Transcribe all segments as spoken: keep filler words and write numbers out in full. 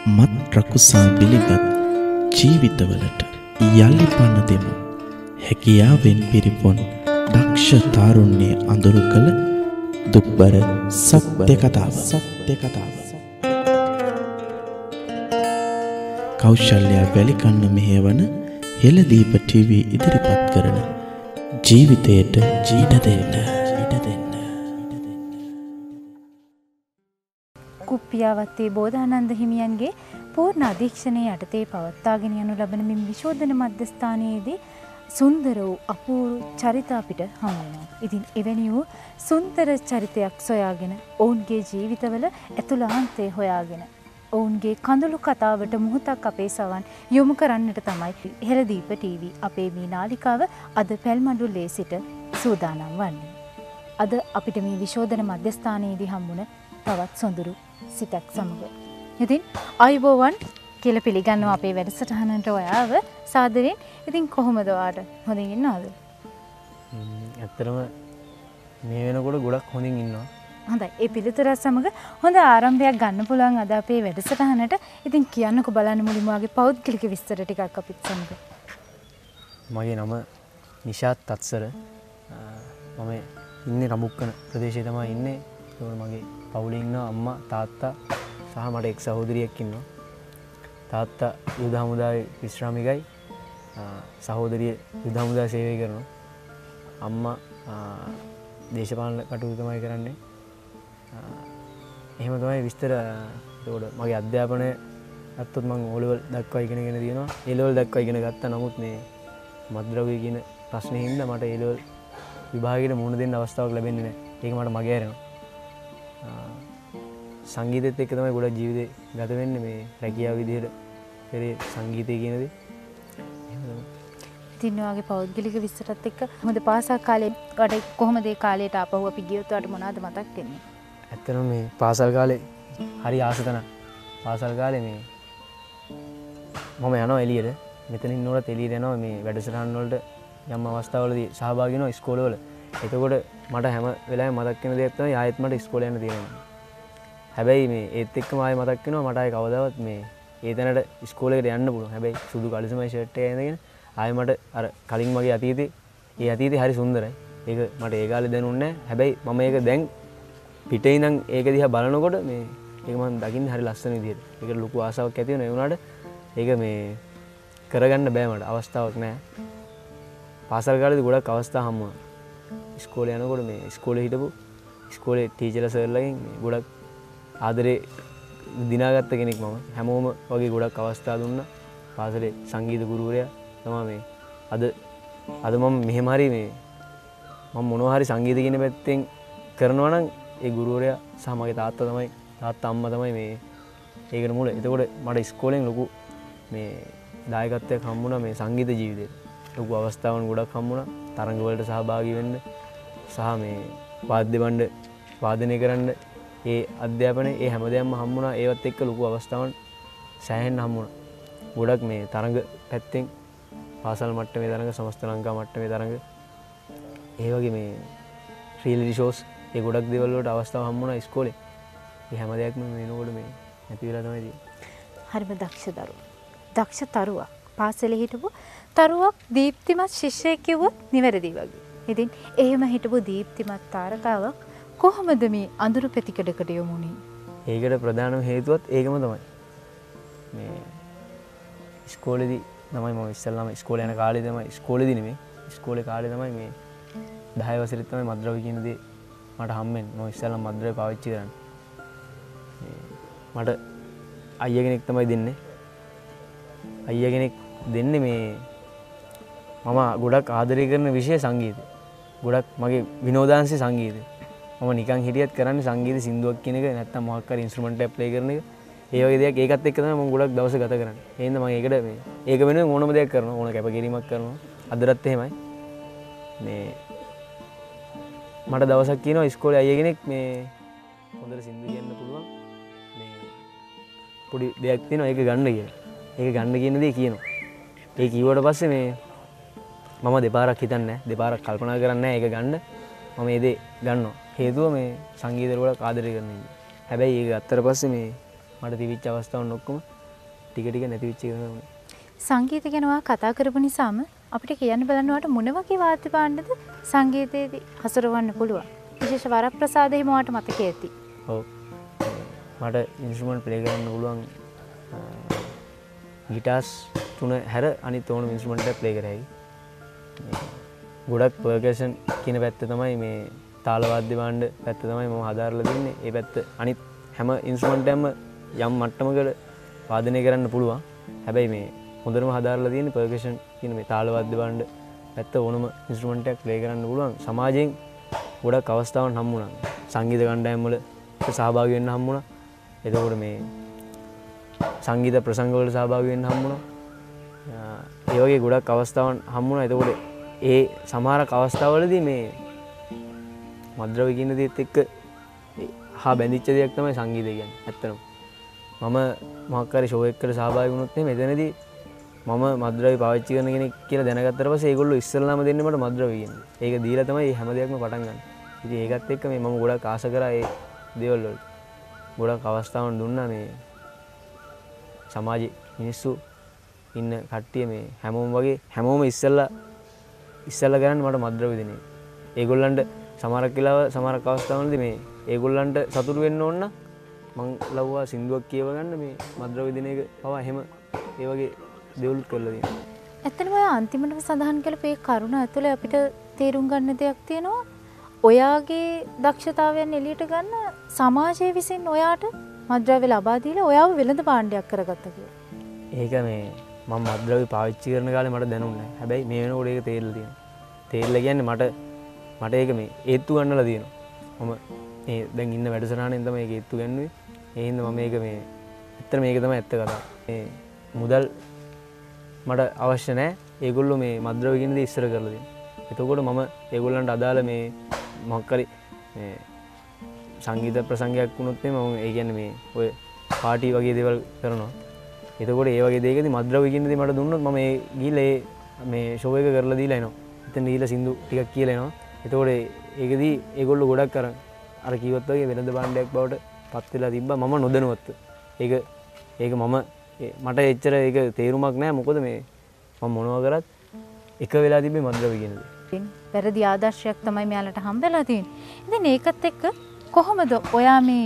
මත් රකුසා බිලිගත් ජීවිතවලට යලි පණ දෙමු. හැකියාවෙන් පිරිපොන් දක්ෂ තාරුණ්‍ය අඳුරු කළ දුක්බර සත්‍ය කතාව. සත්‍ය කතාව. කෞශල්‍ය වැලිකන්න මෙහෙවන හෙළදීප ටීවී ඉදිරිපත් කරන ජීවිතයට ජීවිත දෙන්න. ජීවිත දෙන්න. කුප්පියාවත්තේ බෝධානන්ද හිමියන්ගේ පූර්ණ අධීක්ෂණයේ යටතේ පවත්වාගෙන යනු ලබන මෙම විශෝධන මධ්‍යස්ථානයේදී සුන්දර වූ අපූර්ව චරිත අපිට හමු වෙනවා. ඉතින් එවැනි වූ සුන්දර චරිතයක් සොයාගෙන ඔවුන්ගේ ජීවිතවල ඇතුළාන්තය හොයාගෙන ඔවුන්ගේ කඳුළු කතාවට මුහුතක් අපේ සවන් යොමු කරන්නට තමයි හෙළදීප ටීවී අපේ මේ නාලිකාව අද පැල්මඩුල්ලේ සිට සූදානම් වන්නේ. අද අපිට මේ විශෝධන මධ්‍යස්ථානයේදී හම්බුන තවත් සොඳුරු සිතක් සමග. ඉතින් ආයුබෝවන් කියලා පිළිගන්නවා අපේ වැඩසටහනට ඔයාව සාදරයෙන්. ඉතින් කොහොමද ඔයාට? හොඳින් ඉන්නවද? ඇත්තටම මේ වෙනකොට ගොඩක් හොඳින් ඉන්නවා. හොඳයි. ඒ පිළිතුරත් සමග හොඳ ආරම්භයක් ගන්න පුළුවන් අද අපේ වැඩසටහනට. ඉතින් කියන්නකෝ බලන්න මුලින්ම වාගේ පෞද්ගලික විස්තර ටිකක් අපිත් සමග. මගේ නම නිෂාත් තත්සර. මම ඉන්නේ රඹුක්කන ප්‍රදේශයේ තමයි ඉන්නේ. ඒක මගේ පවුලේ ඉන්න අම්මා තාත්තා සහ මට එක් සහෝදරියක් ඉන්නවා. තාත්තා යුද හමුදාවේ විශ්‍රාමිකයි. සහෝදරිය යුද හමුදාවේ සේවය කරනවා. අම්මා දේශපාලන කටයුතු තමයි කරන්නේ. එහෙම තමයි විස්තර. ඒකට මගේ අධ්‍යාපනය අත්තොත් මම O level දක්වා ඉගෙනගෙන තියෙනවා. A level දක්වා ඉගෙන ගත්තා. නමුත් මේ මත්ද්‍රව්‍ය කියන ප්‍රශ්නේ හින්දා මට A level විභාගයට මුහුණ දෙන්න අවස්ථාවක් ලැබෙන්නේ නැහැ. ඒක මට මගේ ඇරෙනවා. සංගීතෙත් එක්ක තමයි ගොඩක් ජීවිතේ ගත වෙන්නේ. මේ රැකියාව විදිහට පෙරේ සංගීතය කියන දේ. ඉතින් ඔයාගේ පෞද්ගලික විස්තරත් එක්ක මොකද පාසල් කාලේ වඩා කොහොමද ඒ කාලයට ආපහු අපි ගියොත් ඔයාට මොනවද මතක් වෙන්නේ? ඇත්තටම මේ පාසල් කාලේ හරි ආසතන. පාසල් කාලේ මේ මම යනවා එළියට. මෙතනින් නෝරත් එළියට යනවා මේ වැඩසටහන් වලට යම් අවස්ථාවලදී සහභාගී වෙනවා ඉස්කෝලේ වල. එතකොට මට හැම වෙලාවෙම මතක් වෙන දෙයක් තමයි ආයෙත් මට ඉස්කෝලේ යන්න තියෙනවා. හැබැයි මේ ඒත් එක්කම ආයෙ මතක් වෙනවා මට ආයෙ කවදාවත් මේ ඒ තැනට ඉස්කෝලේකට යන්න පුළුවන්. හැබැයි සුදු කලිසමයි ෂර්ට් එක ඇඳගෙන ආයෙ මට අර කලින් මගේ අතීතේ ඒ අතීතේ හරි සුන්දරයි. ඒක මට ඒ කාලේ දැනුන්නේ නැහැ. හැබැයි මම ඒක දැන් පිටේ ඉඳන් ඒක දිහා බලනකොට මේ ඒක මම දකින්නේ හරි ලස්සන විදිහට. ඒකට ලොකු ආසාවක් ඇති වෙනවා. ඒ වුණාට ඒක මේ කරගන්න බෑ මට. අවස්ථාවක් නැහැ. පාසල් කාලේදී ගොඩක් අවස්ථා හම්බ වුණා. ඉස්කෝලේ යනකොට මේ ඉස්කෝලේ හිටපු ඉස්කෝලේ ටීචර්ලා සර්ලාගෙන් මේ ගොඩක් ආදරේ දිනාගත්ත කෙනෙක් මම. හැමෝම වගේ ගොඩක් අවස්ථා දුන්නා. පාසලේ සංගීත ගුරුවරයා තමයි මේ අද අද මම මෙහෙම හරි මේ මම මොනවා හරි සංගීත කියන පැත්තෙන් කරනවා නම් ඒ ගුරුවරයා සහ මගේ තාත්තා තමයි තාත්තා අම්මා තමයි මේ ඒකට මුල. එතකොට මට ඉස්කෝලෙන් ලොකු මේ දායකත්වයක් හම්බුණා මේ සංගීත ජීවිතේට. ලොකු අවස්ථාවන් ගොඩක් හම්බුණා. තරඟ වලට සහභාගී වෙන්න සහ මේ වාද්‍ය බණ්ඩ වාදනය කරන්න ඒ අධ්‍යාපනයේ ඒ හැමදේම හම්බුණා. ඒවත් එක්ක ලොකු අවස්ථාවන් සෑහෙන්න හම්බුණා. ගොඩක් මේ තරඟ පැත්තෙන් පාසල් මට්ටමේ තරඟ, සමස්ත ලංකා මට්ටමේ තරඟ, ඒ වගේ මේ රියැලිටි ෂෝස් ඒ ගොඩක් දේවල් වලට අවස්ථාව හම්බුණා ඉස්කෝලේ. ඒ හැම දෙයක්ම වෙනකොට මේ නැති වෙලා තමයි තියෙන්නේ. හරිම දක්ෂ දරුවා. දක්ෂ තරුවක්. පාසලේ හිටපු තරුවක් දීප්තිමත් ශිෂ්‍යයෙක් කිව්වොත් නිවැරදි වගේ. ඉතින් එහෙම හිටපු දීප්තිමත් තාරකාවක් කොහොමද මේ අඳුරු පැතිකඩකට යමුනේ? ඒකට ප්‍රධානම හේතුවත් ඒකම තමයි. මේ ඉස්කෝලේදී තමයි මම ඉස්සෙල්ලාම ඉස්කෝලේ යන කාලේ තමයි ඉස්කෝලේදී නෙමෙයි ඉස්කෝලේ කාලේ තමයි මේ දහය වසරේ තමයි මත්ද්‍රව්‍ය කියන දේ මට හම්බෙන්නේ. මම ඉස්සෙල්ලාම මත්ද්‍රව්‍ය පාවිච්චි කරන්නේ. මට අයියා කෙනෙක් තමයි දෙන්නේ. අයියා කෙනෙක් දෙන්නේ මේ මම ගොඩක් ආදරය කරන විෂය සංගීතය. ගොඩක් මගේ විනෝදාංශය සංගීතය. මම නිකන් හිටියත් කරන්නේ සංගීත සින්දුවක් කියන එක නැත්නම් මොකක් හරි ඉන්ස්ට්‍රුමන්ට් එකක් ප්ලේ කරන එක. ඒ වගේ දෙයක් ඒකත් එක්ක තමයි මම ගොඩක් දවස් ගත කරන්නේ. ඒ හින්දා මම ඒකට මේ ඒක වෙනුවෙන් ඕනම දෙයක් කරනවා. ඕන කැපකිරීමක් කරනවා. අදටත් එහෙමයි. මේ මට දවසක් කියනවා ඉස්කෝලේ අයියා කෙනෙක් මේ හොඳට සින්දු කියන්න පුළුවන් මේ පොඩි දෙයක් තියෙනවා ඒක ගන්න කියලා. ඒක ගන්න කියන දේ කියනවා. ඒ කිව්වට පස්සේ මේ මම දෙපාරක් හිතන්නේ නැහැ. දෙපාරක් කල්පනා කරන්නේ නැහැ ඒක ගන්න. මම මේ දේ ගන්නවා. හේතුව මේ සංගීතය වල ආදරය කරන නිසා. හැබැයි ඒක ගත්තට පස්සේ මේ මට තිබිච්ච අවස්ථාවන් ඔක්කොම ටික ටික නැති වෙච්ච එක තමයි. සංගීත ගැන ඔයා කතා කරපු නිසාම අපිට කියන්න බලන්න ඔයාට මොන වගේ වාද්‍ය භාණ්ඩද සංගීතයේදී හසුරවන්න පුළුවන්. විශේෂ වරප්‍රසාද එහෙම ඔයාට මතකයේ ඇති. ඔව්. මට ඉන්ස්ට්‍රුමන්ට් ප්ලේ කරන්න පුළුවන් ගිටාර්ස් තුන හැර අනිත් ඕනම ඉන්ස්ට්‍රුමන්ට් එකක් ප්ලේ කරයි. ගොඩක් පර්කෂන් කියන පැත්ත තමයි මේ තාල වාද්‍ය භාණ්ඩ පැත්ත තමයි මම හදාarලා තින්නේ. ඒ පැත්ත අනිත් හැම ඉන්ස්ට්‍රුමන්ට් එකක්ම යම් මට්ටමකට වාදනය කරන්න පුළුවන්. හැබැයි මේ හොඳටම හදාarලා තියෙන්නේ පර්කෂන් කියන මේ තාල වාද්‍ය භාණ්ඩ පැත්ත ඕනම ඉන්ස්ට්‍රුමන්ට් එකක් ප්ලේ කරන්න පුළුවන්. සමාජයෙන් ගොඩක් අවස්ථාවන් හම්බුණා. සංගීත කණ්ඩායම් වල සහභාගී වෙන්න හම්බුණා. එතකොට මේ සංගීත ප්‍රසංග වල සහභාගී වෙන්න හම්බුණා. ඒ වගේ ගොඩක් අවස්ථාවන් හම්බුණා. එතකොට ඒ සමහරක් අවස්ථාවලදී මේ මද්ද්‍රව්‍ය කියන දේත් එක්ක හා බැඳිච්ච දෙයක් තමයි සංගීතය කියන්නේ. ඇත්තටම මම මොකක් හරි ෂෝ එකකට සහභාගී වුණොත් එහෙම එතනදී මම මද්ද්‍රව්‍ය පාවිච්චි කරන කෙනෙක් කියලා දැනගත්තට පස්සේ ඒගොල්ලෝ ඉස්සෙල්ලාම දෙන්නේ මට මද්ද්‍රව්‍ය කියන්නේ. ඒක දීලා තමයි හැම දෙයක්ම පටන් ගන්න. ඉතින් ඒකත් එක්ක මේ මම ගොඩක් ආස කරා ඒ දේවල් වලට. ගොඩක් අවස්ථාවන් දුන්නා මේ සමාජයේ මිනිස්සු ඉන්න කට්ටිය මේ හැමෝම වගේ හැමෝම ඉස්සෙල්ලා ඉස්සෙල්ලා ගන්න මට මද්ද්‍රව්‍ය දෙන්නේ. ඒගොල්ලන්ට සමහරක් වෙලාව සමහරක් අවස්ථාවලදී මේ ඒගොල්ලන්ට සතුටු වෙන්න ඕන නම් මං ලව්වා සින්දුවක් කියව ගන්න මේ මද්ද්‍රව්‍ය දෙන එක පවා එහෙම ඒ වගේ දේවල් කරලා තියෙනවා. ඇත්තටම ඔය අන්තිමටම සඳහන් කළපු ඒ කරුණ ඇතුලේ අපිට තේරුම් ගන්න දෙයක් තියෙනවා. ඔයාගේ දක්ෂතාවයන් එළියට ගන්න සමාජයේ විසින් ඔයාට මද්ද්‍රව්‍ය ලබා දීලා ඔයාව වෙළඳ භාණ්ඩයක් කරගත්තා කියලා. ඒක මේ මම මද්ද්‍රව්‍ය පාවිච්චි කරන කාලේ මට දැනුන්නේ නැහැ. හැබැයි මේ වෙනකොට ඒක තේරෙලා තියෙනවා. තේරෙලා කියන්නේ මට මට ඒක මේ ඒත්තු ගන්නලා තියෙනවා. මම මේ දැන් ඉන්න වැඩසටහනෙන් තමයි ඒක ඒත්තු ගන්නුවේ. ඒ හින්දා මම මේක මේ ඇත්තට මේක තමයි ඇත්ත කතාව. මේ මුදල් මට අවශ්‍ය නැහැ. ඒගොල්ලෝ මේ මද්ද්‍රව්‍ය කියන දේ ඉස්සර කරලා දෙනවා. එතකොට මම ඒගොල්ලන්ට අදාළ මේ මොකක් හරි මේ සංගීත ප්‍රසංගයක් වුණොත් එහේ මම ඒ කියන්නේ මේ ඔය පාටි වගේ දේවල් කරනවා. එතකොට ඒ වගේ දෙයකදී මද්ද්‍රව්‍ය කියන දේ මට දුන්නොත් මම ඒ ගිහලා ඒ මේ ෂෝ එක කරලා දීලා එනවා. එතන ගිහලා සින්දු ටිකක් කියලා එනවා. එතකොට ඒකදී ඒගොල්ලෝ ගොඩක් අර අර කිව්වත් වගේ වෙළඳ භාණ්ඩයක් බවට පත් වෙලා තිබ්බා මම නොදැනුවත්ව. ඒක ඒක මම මට එච්චර ඒක තේරුමක් නැහැ. මොකද මේ මම මොනවා කරත් එක වෙලා තිබ්බේ මද්ද්‍රව්‍ය කියන දේ. වැරදි ආදර්ශයක් තමයි මෙයාලට හම්බෙලා තියෙන්නේ. ඉතින් ඒකත් එක්ක කොහොමද ඔයා මේ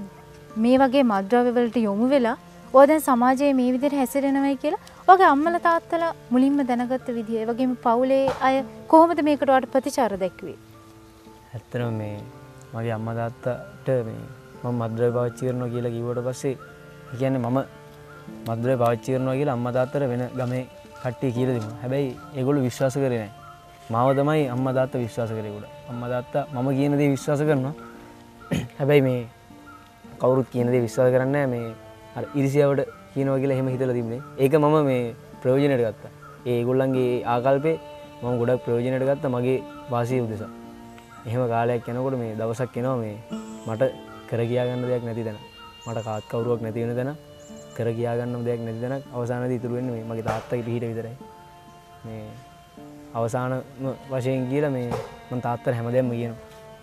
මේ වගේ මද්ද්‍රව්‍ය වලට යොමු වෙලා ඔය දැන් සමාජයේ මේ විදිහට හැසිරෙනවයි කියලා ඔයාගේ අම්මලා තාත්තලා මුලින්ම දැනගත්ත විදිය ඒ වගේම පවුලේ අය කොහොමද මේකට ඔයාට ප්‍රතිචාර දැක්ුවේ? ඇත්තටම මේ මගේ අම්මා තාත්තට මේ මම මද්ද්‍රව්‍ය පාවිච්චි කරනවා කියලා කිව්වට පස්සේ ඒ කියන්නේ මම මද්ද්‍රව්‍ය පාවිච්චි කරනවා කියලා අම්මා තාත්තට වෙන ගමේ කට්ටිය කියලා දුන්නා. හැබැයි ඒගොල්ලෝ විශ්වාස කරේ නැහැ. මාව තමයි අම්මා තාත්තා විශ්වාස කරේ උඩ. අම්මා තාත්තා මම කියන දේ විශ්වාස කරනවා. හැබැයි මේ කවුරුත් කියන දේ විශ්වාස කරන්නේ නැහැ. මේ අර ඉරිසියාවට කියනවා කියලා එහෙම හිතලා තිබුණේ. ඒක මම මේ ප්‍රයෝජනයට ගත්තා. ඒ ඒගොල්ලන්ගේ ආකල්පේ මම ගොඩක් ප්‍රයෝජනයට ගත්තා මගේ වාසිය උදෙසා. එහෙම කාලයක් යනකොට මේ දවසක් එනවා මේ මට කර කියා ගන්න දෙයක් නැති තැන. මට කාත් කවුරුවක් නැති වෙන තැන කර කියා ගන්න දෙයක් නැති තැන අවසානයේදී ඉතුරු වෙන්නේ මේ මගේ තාත්තගේ පිහිට විතරයි. මේ අවසාන වශයෙන් කියලා මේ මම තාත්තට හැමදේම කියනවා.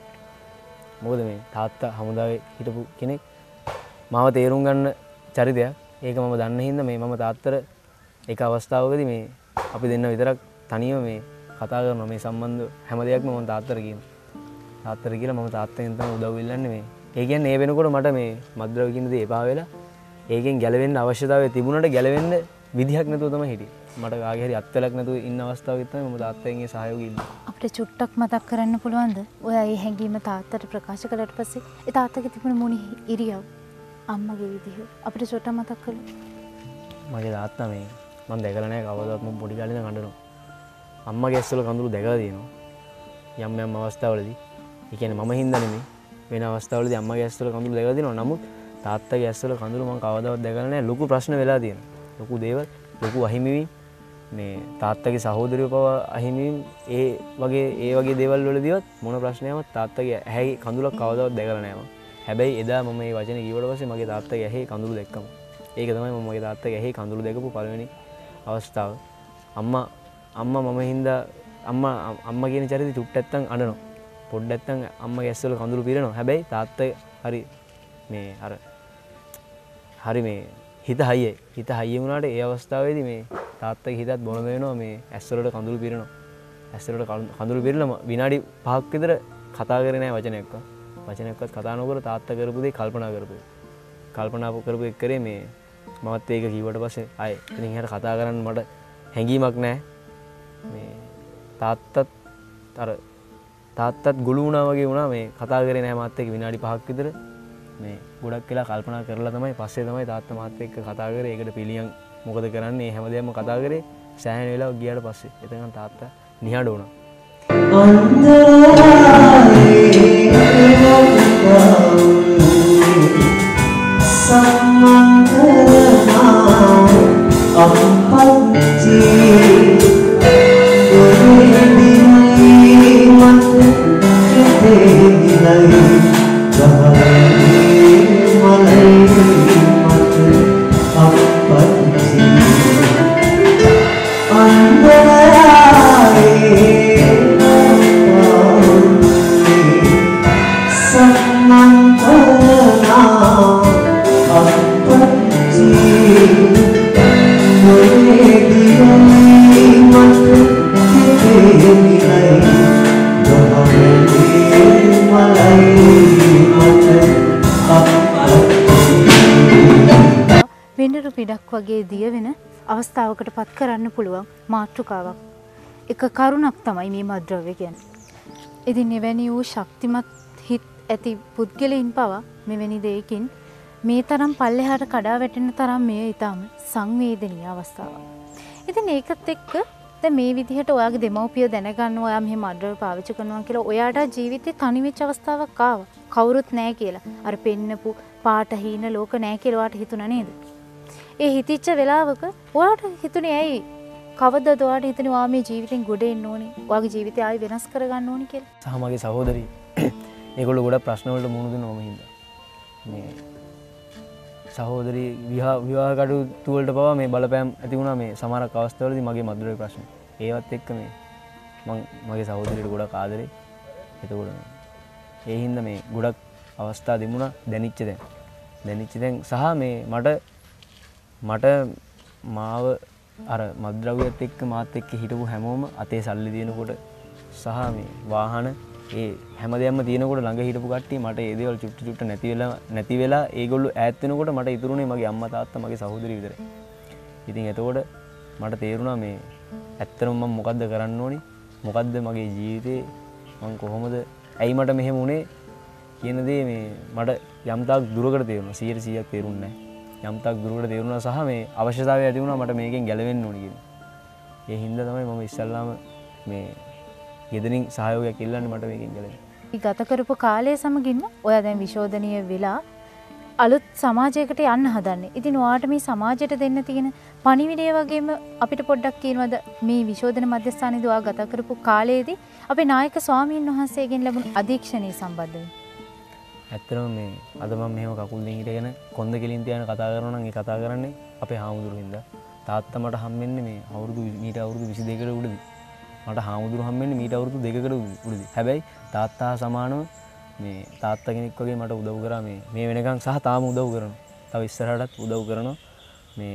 මොකද මේ තාත්තා හමුදාවේ හිටපු කෙනෙක් මාව තේරුම් ගන්න චරිතයක්. ඒක මම දන්න හින්දා මේ මම තාත්තට එක අවස්ථාවකදී මේ අපි දෙන්න විතරක් තනියම මේ කතා කරනවා මේ සම්බන්ධ හැම දෙයක්ම මම තාත්තට කියනවා. තාත්තට කියලා මම තාත්තගෙන් තමයි උදව් ඉල්ලන්නේ මේ. ඒ කියන්නේ ඒ වෙනකොට මට මේ මද්ද්‍රව්‍ය කියන දේ එපා වෙලා ඒකෙන් ගැලවෙන්න අවශ්‍යතාවය තිබුණාට ගැලවෙන්න විදිහක් නැතුව තමයි හිටියේ. මට කාගේ හරි අත්වලක් නැතුව ඉන්න අවස්ථාවක තමයි මම තාත්තගෙන් ඒ සහයෝගය ඉල්ලුවේ. අපිට චුට්ටක් මතක් කරන්න පුළුවන්ද? ඔයා මේ හැඟීම තාත්තට ප්‍රකාශ කළාට පස්සේ ඒ තාත්තගේ තිබුණ මොන ඉරියව් අම්මගේ විදිහ අපිට චුට්ටක් මතක් කළා. මගේ තාත්තා මේ මම දැකලා නැහැ කවදාවත් මම පොඩි කාලේ ඉඳන් අඬනවා. අම්මගේ ඇස්වල කඳුළු දැකලා තියෙනවා. යම් යම් අවස්ථාවලදී. ඒ කියන්නේ මම හින්දා නෙමෙයි වෙන අවස්ථාවලදී අම්මගේ ඇස්වල කඳුළු දැකලා තියෙනවා. නමුත් තාත්තගේ ඇස්වල කඳුළු මම කවදාවත් දැකලා නැහැ. ලොකු ප්‍රශ්න වෙලා තියෙනවා. ලොකු දේවල් ලොකු අහිමිවීම් මේ තාත්තගේ සහෝදරයෝ පවා අහිමිවීම් ඒ වගේ ඒ වගේ දේවල් වලදීවත් මොන ප්‍රශ්නයක්වත් තාත්තගේ ඇහි කඳුලක් කවදාවත් දැකලා නැහැ මම. හැබැයි එදා මම මේ වචනේ කිව්වට පස්සේ මගේ තාත්තගේ ඇහි කඳුළු දැක්කම. ඒක තමයි මම මගේ තාත්තගේ ඇහි කඳුළු දැකපු පළවෙනි අවස්ථාව. අම්මා අම්මා මම හින්දා අම්මා අම්මා කියන චරිතය චුට්ටක් නැත්තම් අඬනවා. පොඩ්ඩක් නැත්තම් අම්මගේ ඇස්වල කඳුළු පිරෙනවා. හැබැයි තාත්තා හරි මේ අර හරි මේ හිත හයියයි. හිත හයිය වුණාට ඒ අවස්ථාවේදී මේ තාත්තගේ හිතත් බොන වෙනවා මේ ඇස් වලට කඳුළු පිරෙනවා. ඇස් වලට කඳුළු පිරලා විනාඩි පහක් විතර කතා කරේ නැහැ වචනයක්වත්. වචනයක්වත් කතා නොකර තාත්තා කරපු දේ කල්පනා කරපු. කල්පනා කරපු එක කරේ මේ මමත් ඒක කිව්වට පස්සේ ආයේ එතනින් එහාට කතා කරන්න මට හැඟීමක් නැහැ. මේ තාත්තත් අර තාත්තත් ගොළු වුණා වගේ වුණා මේ කතා කරේ නැහැ මාත් එක්ක විනාඩි පහක් විතර. මේ ගොඩක් වෙලා කල්පනා කරලා තමයි පස්සේ තමයි තාත්තා මාත් එක්ක කතා කරේ. ඒකට පිළියම් මොකද කරන්නේ හැමදේම කතා කරේ. සෑහෙන වෙලාවක් ගියාට පස්සේ එතන තාත්තා නිහඬ වුණා. වෙඬරු පිටක් වගේ දිය වෙන අවස්ථාවකට පත් කරන්න පුළුවන් මාතෘකාවක්. එක කරුණක් තමයි මේ මද්ද්‍රව්‍ය කියන්නේ. ඉතින් එවැනි වූ ශක්තිමත් හිත් ඇති පුද්ගලයන් පවා මෙවැනි දෙයකින් මේ තරම් පල්ලෙහාට කඩා වැටෙන තරම් මේ ඊටම සංවේදනීය අවස්ථාවක්. ඉතින් ඒකත් එක්ක දැන් මේ විදිහට ඔයාගේ දෙමව්පිය දැනගන්න ඔයා මෙහෙම මද්ද්‍රව්‍ය පාවිච්චි කරනවා කියලා ඔයාට ජීවිතේ තනි වෙච්ච අවස්ථාවක් ආවා. කවුරුත් නැහැ කියලා. අර පෙන්නපු පාට හීන ලෝක නැහැ කියලා ඔයාට හිතුණා නේද? ඒ හිතිච්ච වෙලාවක ඔයාට හිතුනේ ඇයි? කවදද ඔයාට හිතුනේ ඔයා මේ ජීවිතෙන් ගොඩ එන්න ඕනේ? ඔයාගේ ජීවිතය ආයෙ වෙනස් කරගන්න ඕනේ කියලා? සහ මගේ සහෝදරී ඒගොල්ලෝ ගොඩක් ප්‍රශ්න වලට මුහුණ දුන්නා මම හින්දා. මේ සහෝදරී විවාහ විවාහ කටයුතු වලට පවා මේ බලපෑම් ඇති වුණා මේ සමහරක් අවස්ථාවලදී මගේ මද්ද්‍රව්‍ය ප්‍රශ්න. ඒවත් එක්ක මේ මම මගේ සහෝදරියට ගොඩක් ආදරේ. එතකොට ඒ හින්දා මේ ගොඩක් අවස්ථා දෙමුණා දැනිච්ච දැන්. දැනිච්ච දැන් සහ මේ මට මට මාව අර මද්ද්‍රව්‍යත් එක්ක මාත් එක්ක හිටපු හැමෝම අතේ සල්ලි දිනනකොට සහ මේ වාහන ඒ හැමදේම තියෙනකොට ළඟ හිටපු කට්ටිය මට ඒ දේවල් චුට්ටු චුට්ටු නැති වෙලා නැති වෙලා ඒගොල්ලෝ ඈත් වෙනකොට මට ඉතුරුනේ මගේ අම්මා තාත්තා මගේ සහෝදරිය විතරයි. ඉතින් එතකොට මට තේරුණා මේ ඇත්තටම මම මොකද්ද කරන්න ඕනි? මොකද්ද මගේ ජීවිතේ මම කොහොමද ඇයි මට මෙහෙම වුනේ කියන දේ මේ මට යම් තාක් දුරකට තේරුණා. සීයට සීයක් තේරුන්නේ නැහැ. යම් තාක් දුරකට තේරුණා සහ මේ අවශ්‍යතාවය ඇති වුණා මට මේකෙන් ගැලවෙන්න ඕනි කියන. ඒ හින්දා තමයි මම ඉස්සල්ලාම මේ ගෙදරින් සහයෝගයක් ඉල්ලන්නේ මට මේකෙන් ගැලවෙන්න. ගත කරපු කාලය සමගින් ඔයා දැන් විශෝධනීය වෙලා අලුත් සමාජයකට යන්න හදන්නේ. ඉතින් ඔයාට මේ සමාජයට දෙන්න තියෙන පණිවිඩය වගේම අපිට පොඩ්ඩක් කියනවද මේ විශෝධන මධ්‍යස්ථානයේදී ඔයා ගත කරපු කාලයේදී අපේ නායක ස්වාමීන් වහන්සේගෙන් ලැබුණු අධීක්ෂණය සම්බන්ධව? ඇත්තටම මේ අද මම මෙහෙම කකුල් දෙක හිටගෙන කොන්ද කෙලින් තියාගෙන කතා කරනවා නම් ඒ කතා කරන්නේ අපේ හාමුදුරුවෝ හින්දා. තාත්තා මට හම්බෙන්නේ මේ අවුරුදු මීට අවුරුදු විසි දෙකකට උඩදී. මට හාමුදුරුවෝ හම්බෙන්නේ මීට අවුරුදු දෙකකට උඩදී. හැබැයි තාත්තා සමානව මේ තාත්තා කෙනෙක් වගේ මට උදව් කරා මේ මේ වෙනකන් සහ තාම උදව් කරනවා. තව ඉස්සරහටත් උදව් කරනවා. මේ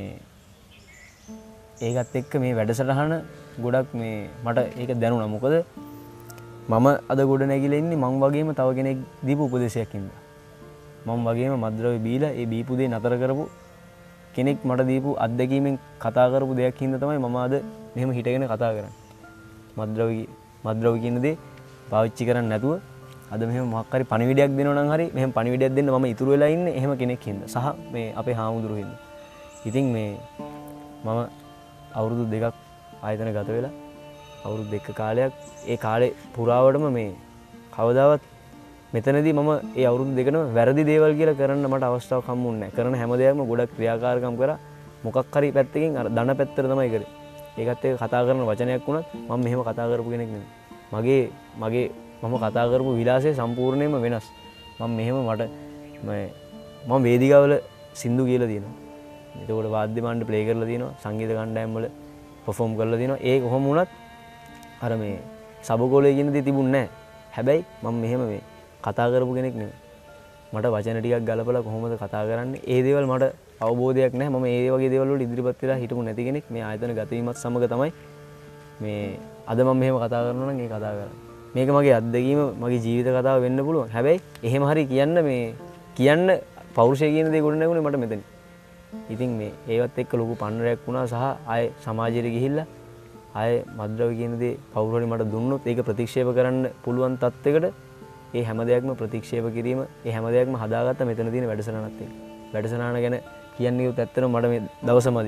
ඒකත් එක්ක මේ වැඩසටහන ගොඩක් මේ මට ඒක දැනුණා. මොකද මම අද ගොඩ නැගිලා ඉන්නේ මං වගේම තව කෙනෙක් දීපු උපදේශයක් හින්දා. මම වගේම මද්ද්‍රව්‍ය බීලා ඒ බීපු දේ නතර කරපු කෙනෙක් මට දීපු අත්දැකීමෙන් කතා කරපු දෙයක් හින්දා තමයි මම අද මෙහෙම හිටගෙන කතා කරන්නේ. මද්ද්‍රව්‍ය මද්ද්‍රව්‍ය කියන දේ පාවිච්චි කරන්නේ නැතුව අද මෙහෙම මොකක් හරි පණිවිඩයක් දෙනවා නම් හරි මෙහෙම පණිවිඩයක් දෙන්න මම ඉතුරු වෙලා ඉන්නේ එහෙම කෙනෙක් හින්දා සහ මේ අපේ හාමුදුරුවෝ හින්දා. ඉතින් මේ මම අවුරුදු දෙකක් ආයතන ගත වෙලා අවුරුදු දෙක කාලයක් ඒ කාලේ පුරාවටම මේ කවදාවත් මෙතනදී මම ඒ අවුරුදු දෙකම වැරදි දේවල් කියලා කරන්න මට අවස්ථාවක් හම්බුන්නේ නැහැ. කරන හැම දෙයක්ම ගොඩක් ක්‍රියාකාරකම් කරා මොකක් හරි පැත්තකින් අර ධන පැත්තට තමයි කරේ. ඒකත් එක්ක කතා කරන වචනයක් වුණත් මම මෙහෙම කතා කරපු කෙනෙක් නෙමෙයි. මගේ මගේ මම කතා කරපු විලාසය සම්පූර්ණයෙන්ම වෙනස්. මම මෙහෙම මට මම වේදිකාවල සින්දු කියලා තියෙනවා. එතකොට වාද්‍ය භාණ්ඩ ප්ලේ කරලා තියෙනවා. සංගීත කණ්ඩායම් වල පර්ෆෝම් කරලා තියෙනවා. ඒ කොහොම වුණත් අර මේ සබකෝලේ කියන දේ තිබුණේ නැහැ. හැබැයි මම මෙහෙම මේ කතා කරපු කෙනෙක් නෙමෙයි. මට වචන ටිකක් ගලපලා කොහොමද කතා කරන්නේ ඒ දේවල් මට අවබෝධයක් නැහැ මම ඒ වගේ දේවල් වලට ඉදිරිපත් වෙලා හිටපු නැති කෙනෙක් මේ ආයතන ගත වීමත් සමග තමයි මේ අද මම මෙහෙම කතා කරනවා නම් ඒ කතා කරන්නේ මේක මගේ අත්දැකීම මගේ ජීවිත කතාව වෙන්න පුළුවන් හැබැයි එහෙම හරි කියන්න මේ කියන්න පෞරුෂය කියන දේ ගොඩ නැගුණේ මට මෙතන ඉතින් මේ ඒවත් එක්ක ලොකු පන්නරයක් වුණා සහ ආයේ සමාජයට ගිහිල්ලා ආයේ මද්ද්‍රව්‍ය කියන දේ කවුරු හරි මට දුන්නොත් ඒක ප්‍රතික්ෂේප කරන්න පුළුවන් තත්යකට ඒ හැම දෙයක්ම ප්‍රතික්ෂේප කිරීම ඒ හැම දෙයක්ම හදාගත්ත මෙතන තියෙන වැඩසටහනත් එක්ක වැඩසටහන ගැන කියන්නේ උත් ඇත්තටම මට මේ දවසමදි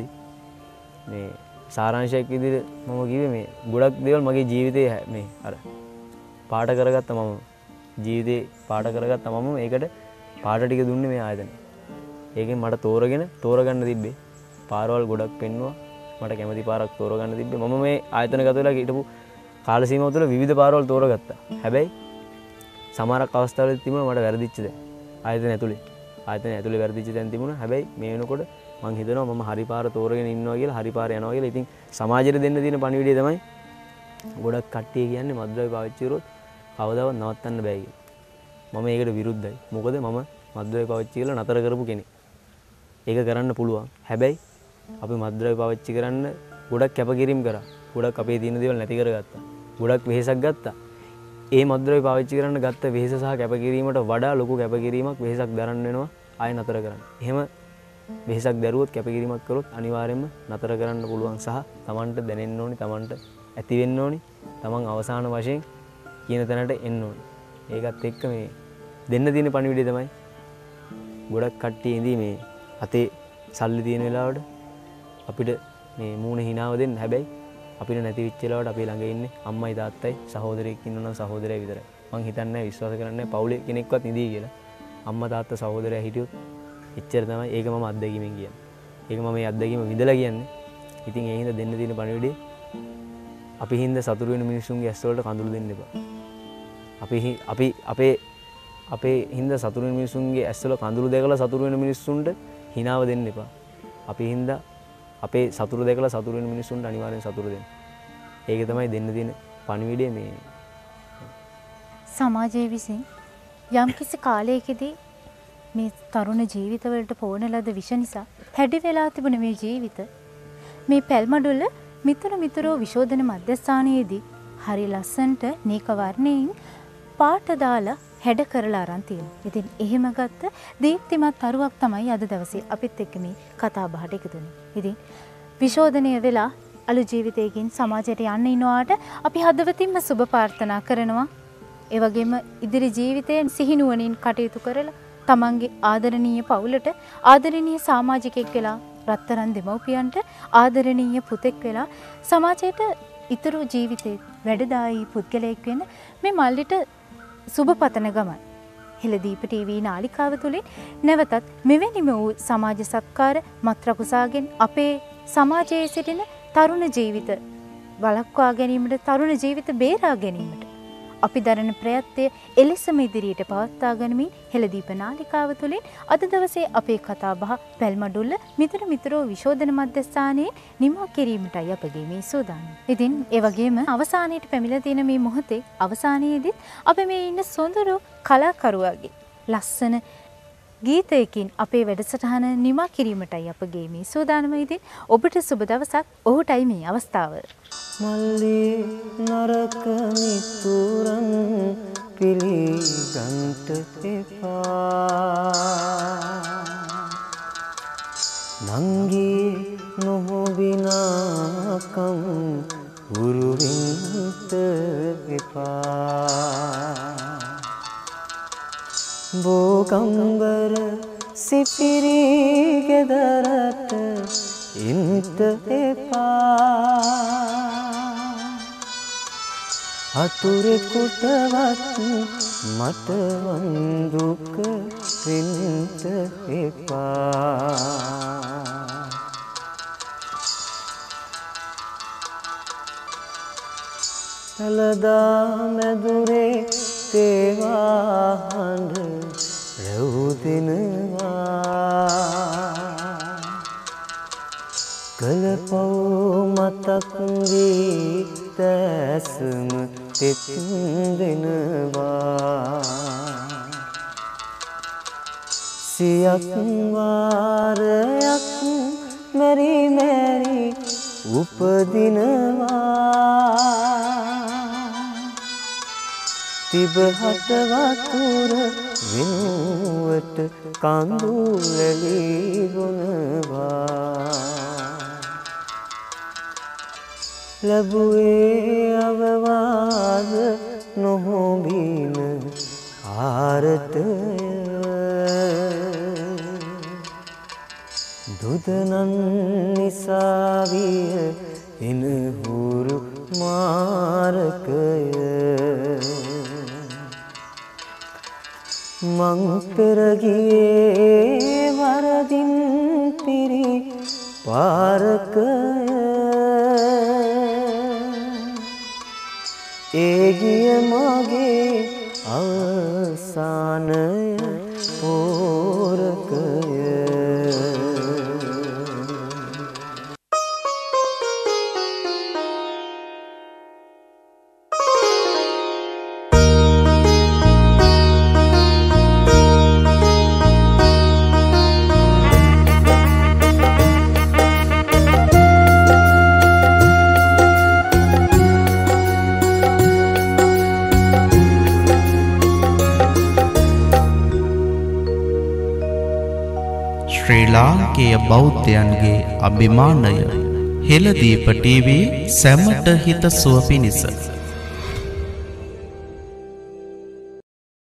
මේ සාරාංශයක් විදිහට මම කිව්වේ මේ ගොඩක් දේවල් මගේ ජීවිතේ මේ අර පාඩ කරගත්ත මම ජීවිතේ පාඩ කරගත්ත මම මේකට පාඩ ටික දුන්නේ මේ ආයතනේ ඒකෙන් මට තෝරගෙන තෝරගන්න තිබ්බේ පාරවල් ගොඩක් පෙන්නුවා මට කැමති පාරක් තෝරගන්න තිබ්බේ මම මේ ආයතන ගත වෙලා හිටපු කාල සීමාව තුළ විවිධ පාරවල් තෝරගත්තා හැබැයි සමහරක් අවස්ථාවලදී තිබුණා මට වැරදිච්ච දේ ආයතන ඇතුලේ ආයතන ඇතුලේ වැරදිච්ච දැන් තිබුණා හැබැයි මේ වෙනකොට මං හිතනවා මම හරි පාර තෝරගෙන ඉන්නවා කියලා හරි පාර යනවා කියලා ඉතින් සමාජයට දෙන්න තියෙන පණිවිඩය තමයි ගොඩක් කට්ටිය කියන්නේ මද්ද්‍රව්‍ය පාවිච්චි කරොත් කවදාවත් නවත්තන්න බෑ කියලා මම ඒකට විරුද්ධයි මොකද මම මද්ද්‍රව්‍ය පාවිච්චි කරලා නතර කරපු කෙනෙක් ඒක කරන්න පුළුවන් හැබැයි අපි මද්ද්‍රව්‍ය පාවිච්චි කරන්න ගොඩක් කැපකිරීම කරා ගොඩක් අපේ තියෙන දේවල් නැති කරගත්තා ගොඩක් වෙහෙසක් ගත්තා ඒ මද්ද්‍රව්‍ය පාවිච්චි කරන්න ගත්ත වෙහෙස සහ කැපකිරීමට වඩා ලොකු කැපකිරීමක් වෙහෙසක් දරන්න වෙනවා ආයෙ නතර කරන්න. එහෙම වෙහෙසක් දරුවොත් කැපකිරීමක් කළොත් අනිවාර්යයෙන්ම නතර කරන්න පුළුවන් සහ Tamanට දැනෙන්න ඕනි Tamanට ඇති වෙන්න ඕනි Taman අවසාන වශයෙන් කියන තැනට එන්න ඕනි. ඒකත් එක්ක මේ දෙන්න තියෙන පණිවිඩය තමයි ගොඩක් කට්ටිය ඉඳී මේ අතේ සල්ලි තියෙන වෙලාවට අපිට මේ මූණ හිනාව දෙන්න හැබැයි අපිට නැති වෙච්ච වෙලාවට අපි ළඟ ඉන්නේ අම්මයි තාත්තයි සහෝදරයෙක් ඉන්නවනම් සහෝදරයා විතරයි. මං හිතන්නේ නැහැ විශ්වාස කරන්නේ නැහැ පවුලේ කෙනෙක්වත් ඉඳී කියලා. අම්මා තාත්තා සහෝදරයා හිටියොත් එච්චර තමයි ඒක මම අත්දැකීමෙන් කියන්නේ. ඒක මම මේ අත්දැකීම විඳලා කියන්නේ. ඉතින් ඒ හින්දා දෙන්න තියෙන පණිවිඩය අපි හින්දා සතුරු වෙන මිනිස්සුන්ගේ ඇස් වලට කඳුළු දෙන්න එපා. අපි අපි අපේ අපේ හින්දා සතුරු වෙන මිනිස්සුන්ගේ ඇස් වල කඳුළු දැකලා සතුරු වෙන මිනිස්සුන්ට හිනාව දෙන්න එපා. අපි හින්දා අපේ සතුරු දැකලා සතුරු වෙන මිනිස්සුන්ට අනිවාර්යෙන් සතුරු දෙන්න. ඒක තමයි දෙන්න තියෙන පණිවිඩය මේ සමාජයේ විසින් යම්කිසි කාලයකදී මේ තරුණ ජීවිතවලට පෝන ලද විෂ නිසා හැඩි වෙලා තිබුණ මේ ජීවිත මේ පැල්මඩුල්ල මිතුරු මිතුරෝ විශෝධන මධ්‍යස්ථානයේදී හරි ලස්සනට නීක වර්ණයෙන් පාට දාලා හැඩ කරලා අරන් තියෙනවා. ඉතින් එහෙම ගත්ත දීප්තිමත් තරුවක් තමයි අද දවසේ අපිත් එක්ක මේ කතා බහට එකතු වෙන්නේ. ඉතින් විශෝධනය වෙලා අලු ජීවිතයකින් සමාජයට යන්න ඉනවාට අපි හදවතින්ම සුබ ප්‍රාර්ථනා කරනවා. ඒ වගේම ඉදිරි ජීවිතයෙන් සිහිනුවණින් කටයුතු කරලා තමන්ගේ ආදරණීය පවුලට ආදරණීය සමාජිකයෙක් වෙලා රත්තරන් දෙමව්පියන්ට ආදරණීය පුතෙක් වෙලා සමාජයට ඉතුරු ජීවිතේ වැඩදායී පුද්ගලයෙක් වෙන්න මේ මල්ලිට සුබ පතන ගමන් හෙළදීප ටීවී නාලිකාව තුළින් නැවතත් මෙවැනිම වූ සමාජ සත්කාර මත්‍රකුසාගෙන් අපේ සමාජයේ සිටින තරුණ ජීවිත වළක්වා ගැනීමට තරුණ ජීවිත බේරා ගැනීමට අපි දරන ප්‍රයත්නය එලෙසම ඉදිරියට පවත්වා ගනිමින් හෙළදීප නාලිකාව තුළින් අද දවසේ අපේ කතා බහ පැල්මඩුල්ල මිතුරු මිතුරෝ විශෝධන මධ්‍යස්ථානයේ නිමා කිරීමටයි අපගේ මේ සූදානම්. ඉතින් ඒ වගේම අවසානයේට පැමිණලා තියෙන මේ මොහොතේ අවසානයේදී අපි මේ ඉන්න සොඳුරු කලාකරුවාගේ ලස්සන ගීතයකින් අපේ වැඩසටහන නිමා කිරීමටයි අපගේ මේ සූදානම. ඉතින් ඔබට සුබ දවසක්. ඔහුටයි මේ අවස්ථාව. මල්ලි නරක මිතුරන් පිළිගන්ට එපා නංගී නොහොබිනාකම් උරුවින්ට එපා බෝකම්බර සිපිරි ගෙදරට ඉන්ට එපා අතුරෙකුටවත් මට වන්දුක වෙන්ට එපා තලදා මැදුරේ තේවා හඬ රැවුදිනවා කලපව් මතක් වී දැසම තෙත් දෙනවා සියක් වාරයක් මෙරි මෙරි උපදිනවා තිබහට වතුර වෙනුවට කඳු වැලි බොනවා ලැබුවේ අවවාද නොහොබින ආරතය දුදනන් නිසාවිය එනහුරු මාරකය මං පෙරගියේ වරදින් පිරි පාරකය ඒගිය මගේ අවසානය පෝරකය ශ්‍රී ලාංකේය බෞද්ධයන්ගේ අභිමානය හෙළදීප ටීවී සැමට හිත සුව පිණිස